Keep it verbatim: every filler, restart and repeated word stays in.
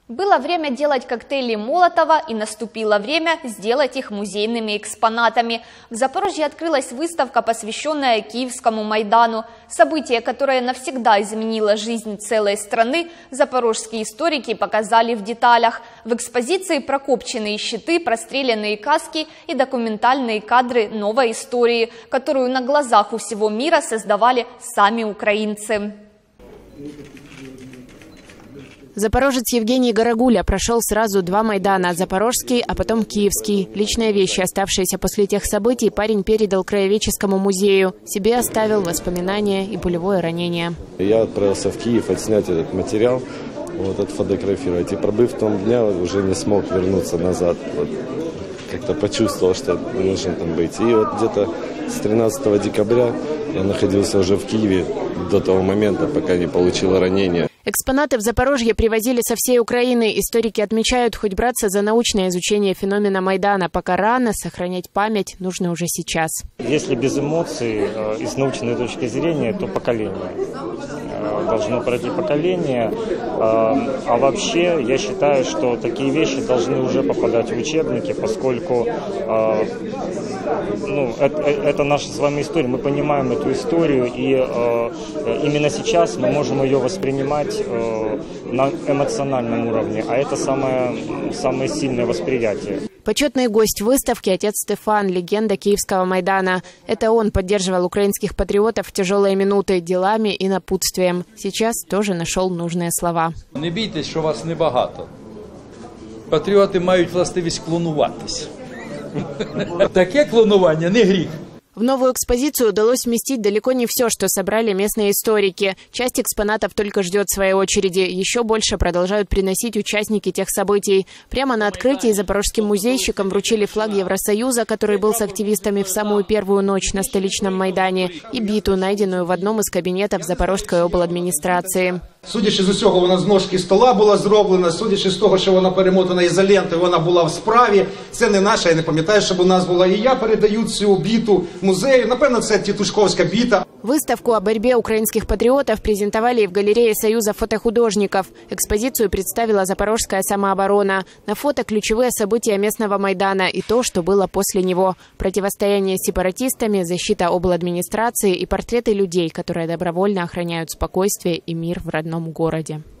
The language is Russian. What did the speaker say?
Было время делать коктейли Молотова, и наступило время сделать их музейными экспонатами. В Запорожье открылась выставка, посвященная Киевскому Майдану. Событие, которое навсегда изменило жизнь целой страны, запорожские историки показали в деталях. В экспозиции прокопченные щиты, простреленные каски и документальные кадры новой истории, которую на глазах у всего мира создавали сами украинцы. Запорожец Евгений Горогуля прошел сразу два Майдана – Запорожский, а потом Киевский. Личные вещи, оставшиеся после тех событий, парень передал Краеведческому музею. Себе оставил воспоминания и пулевое ранение. Я отправился в Киев отснять этот материал, вот, отфотографировать. И пробыв в том дня, уже не смог вернуться назад. Вот, как-то почувствовал, что нужно там быть. И вот где-то с тринадцатого декабря я находился уже в Киеве до того момента, пока не получил ранение. Экспонаты в Запорожье привозили со всей Украины. Историки отмечают, хоть браться за научное изучение феномена Майдана пока рано, сохранять память нужно уже сейчас. Если без эмоций и с научной точки зрения, то поколение. Должно пройти поколение. А вообще, я считаю, что такие вещи должны уже попадать в учебники, поскольку ну, это, это наша с вами история. Мы понимаем эту историю, и именно сейчас мы можем ее воспринимать на эмоциональном уровне, а это самое, самое сильное восприятие. Почетный гость выставки – отец Стефан, легенда Киевского Майдана. Это он поддерживал украинских патриотов в тяжелые минуты делами и напутствием. Сейчас тоже нашел нужные слова. Не бійтесь, що вас небагато. Патріоти мають властивість клонуватись. Таке клонування не гріх. В новую экспозицию удалось вместить далеко не все, что собрали местные историки. Часть экспонатов только ждет своей очереди. Еще больше продолжают приносить участники тех событий. Прямо на открытии запорожским музейщикам вручили флаг Евросоюза, который был с активистами в самую первую ночь на столичном Майдане, и биту, найденную в одном из кабинетов Запорожской обладміністрації. Судячи з усього, вона з ножки стола була зроблена, судячи з того, що вона перемотана ізолентою, вона була в справі. Це не наша, я не пам'ятаю, щоб у нас була. І я передаю цю біту музею. Напевно, це тітушковська біта. Выставку о борьбе украинских патриотов презентовали и в галерее Союза фотохудожников. Экспозицию представила Запорожская самооборона. На фото ключевые события местного Майдана и то, что было после него. Противостояние с сепаратистами, защита обладминистрации и портреты людей, которые добровольно охраняют спокойствие и мир в родном городе.